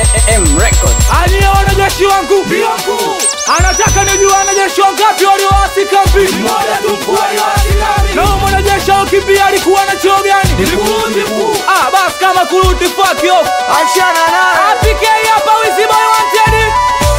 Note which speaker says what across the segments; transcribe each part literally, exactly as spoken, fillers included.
Speaker 1: M Records.
Speaker 2: Aliye wanajeshi wangu anataka nijue wanajeshi wangapi walioasi kambi.
Speaker 3: Mmoja tu mkuu walioasi kambi.
Speaker 2: Na mwanajeshi ukimbia alikuwa na cheo gani?
Speaker 3: Ni kuruti mkuu.
Speaker 2: Ah, basi kama kuruti fuck you.
Speaker 1: Achana naye.
Speaker 2: Apike hapa wizi boy wanted.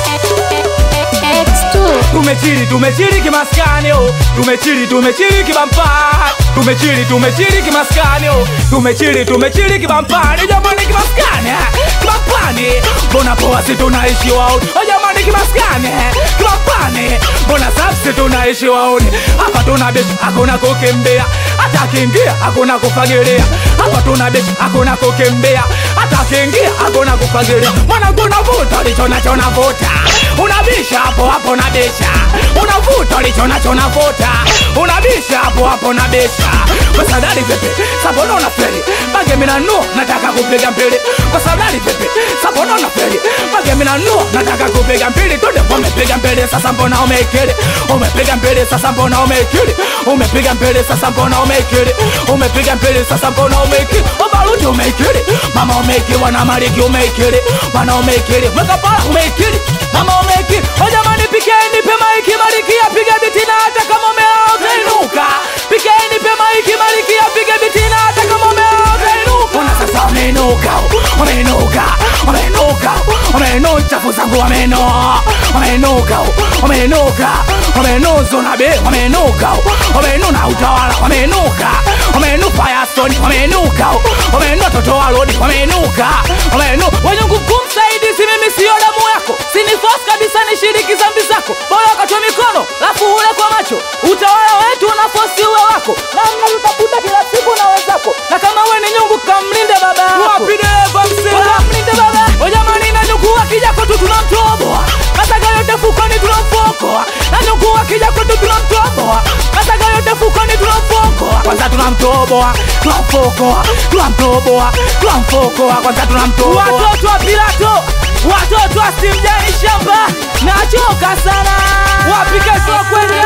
Speaker 4: X two.
Speaker 2: Tumechili tumechili kimaskani oh. Tumechili tumechili kibampa. Tumechili tumechili kimaskani oh. Tumechili tumechili kibampani. Jamani kimaskani kibampani. Mbona poa si tunaishi waoni. Oh jamani kimaskani kibampani. Mbona safi tunaishi waoni. Hapa tuna bishi hakuna kukimbia. Hata kiingia hakuna kufagilia. Hapa tuna bishi hakuna kukimbia. Hata kiingia hakuna kufagilia. Mwana kuna vuta licho nacho navuta. Unabisha hapo hapo na besha. Unavuta licho nacho navuta. Unabisha hapo hapo na besha. Kwa sadari pepe sabona unafeli. Bage mina no nataka kupiga mpili. Kwa sadari pepe sabona unafeli. Bage mina no nataka kupiga mpili. Tode umepiga mpili sasa mbona umekili. Umepiga mpili sasa mbona umekili. Umepiga mpili sasa mbona umekili. Umepiga mpili sasa mbona umekili. Obaluti umekili. Mama umekili wana mariki umekili. Wana umekili mwekapala umekili. Mama umekili. O jamani pikeni pe maiki mariki ya piga biti na hata kama umeogenuka. Pikeni pe maiki mariki ya piga biti na hata kama umeogenuka. Una sasa umenuka. Umenuka. Umenuka. Umenuka chafu zangu wameno. Umenuka. Umenuka. Umenuzo na be. Umenuka. Umenuna utawala. Umenuka. Umenupa ya soni. Umenuka. Umenuka toto walodi. Umenuka. Umenuka. Wanyungu kumsaidi si mimi siyo damu yako. Sini force kabisa nishiriki zambi zako. Bora katwa mikono. Lafu ule kwa macho. Utawala wetu na force uwe wako. Na mnalutaputa kila siku na wenzako. Na kama we ni nyungu kamlinde baba yako. Wapi dereva msela. Kamlinde baba. Ojamani na nyungu wakija kwetu tunamtoboa. Masaga yote fukoni tunamfokoa. Na nyungu wakija kwetu tunamtoboa. Masaga yote fukoni tunamfokoa. Kwanza tunamtoboa. Tunamfokoa. Tunamtoboa. Tunamfokoa. Kwanza tunamtoboa. Watoto wa Pilato. Watoto wa simjani shamba. Nachoka sana. Wapike sio kwenya.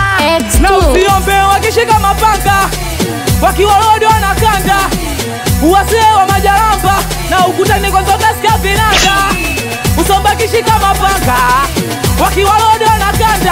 Speaker 2: Na usiombe wakishika mapanga. Wakiwa lodi wanakanda. Uwasee wa majaramba. Na ukutani kwa zoga sika vinanda. Usomba kishika mapanga. Wakiwa lodi wanakanda.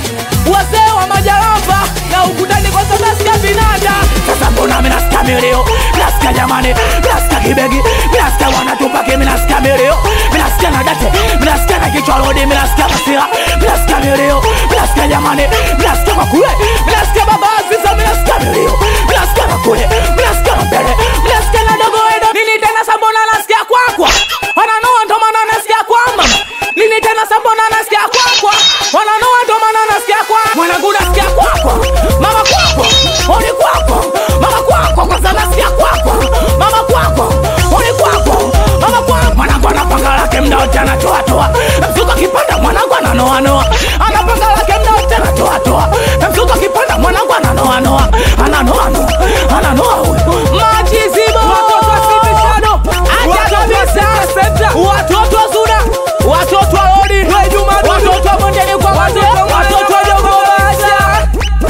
Speaker 2: Uwasee wa majaramba. Na ukutani kwa zoga sika vinanda. Sasa mbona minasika milio. Minasika jamani. Minasika kibegi. Minasika wanatupake minasika milio. Minasika na date. Minasika na kichwa lodi. Minasika masira. Minasika milio. Minasika jamani. Minasika kwa kule. Minasika baba aziza. Minasika milio. Minasika na kule. Minasika na mbele. Minasika na dogo edo. Nini tena sambona nasikia kwa kwa. Wananoa ndo mana nasikia kwa mama. Nini tena sambona nasikia kwa kwa. Wananoa ndo mana nasikia kwa. Mwanangu nasikia kwa kwa. Mama kwa kwa. Oni kwa kwa. Mama kwa kwa. Kwa sana nasikia kwa kwa. Mama kwa kwa. Oni kwa kwa. Mama kwa kwa. Mwanangu anapanga lake mda wote anatoa toa. Msuka kipanda mwanangu ananoa noa. Anapanga lake mda wote anatoa toa. Msuka kipanda mwanangu ananoa noa. Ananoa noa. Ananoa huyu. Majizibo. Watoto wa Sibishado. Watoto wa Senta. Watoto wa Zuna. Watoto wa Lodi. Watoto wa Mondeni kwa wazee. Watoto wa Jogo Basha.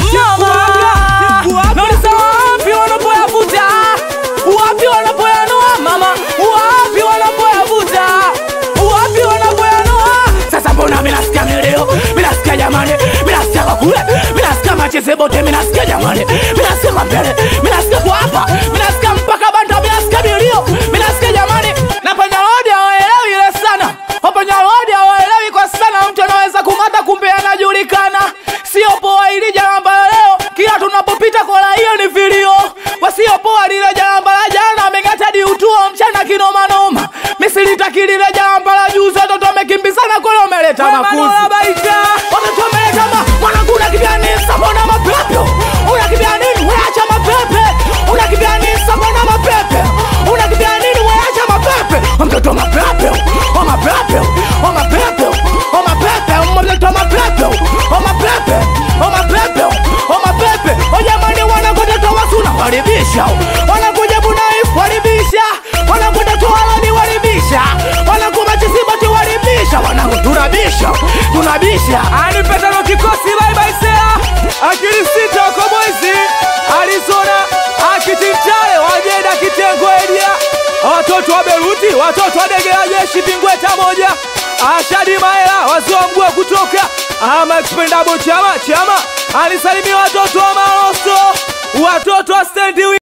Speaker 2: Mama. Nolisa wapi wanapoyavuta. Wapi wanapoyanua mama. Wapi wanapoyavuta. Wapi wanapoyanua. Sasa mbona minasikia milio. Minasikia jamani. Minasikia kwa kule. Minasikia macheze bote. Minasikia jamani. Minasikia kwa mbele. Minasikia kwa hapa. Minasikia mpaka banda. Minasikia milio. Minasikia jamani. Na panyalodi hawaelewi ile sana. Panyalodi hawaelewi kwa sana. Mtu anaweza kumata kumbe anajulikana. Sio poa ili jalamba leo. Kila tunapopita kola hiyo ni vilio. Wasio poa lile jalamba la jana. Amengata di utuo mchana kinoma noma. Misili takili lile jalamba la juzi. Watoto wamekimbizana kule wameleta makuzi. Watoto wameleta ma. Mwanangu unakimbia nini sabona mapepe. Unakimbia nini weacha mapepe. Unakimbia nini sabona mapepe. Unakimbia nini weacha mapepe. Mtoto mapepe. O mapepe. O mapepe. O mapepe. Mtoto mapepe. O mapepe. O mapepe. O mapepe. O jamani wanakuja toa suna waribisha. Wanakuja bunaifu waribisha. Wanakuja toa lani waribisha. Wanakuja chisibati waribisha. Wanakuja tunabisha. Tunabisha. Anipeta no kikosi bye bye sea. Akili sita kwa mwezi. Arizona. Akitimtale wajeda kitengo elia. Watu watoto wa Beruti, watoto wa Dege la Jeshi Pingweta moja, Ashadi Maela wazee wa mguu kutoka ama expendable chama chama, alisalimia watoto wa Marosto, watoto wa Stendi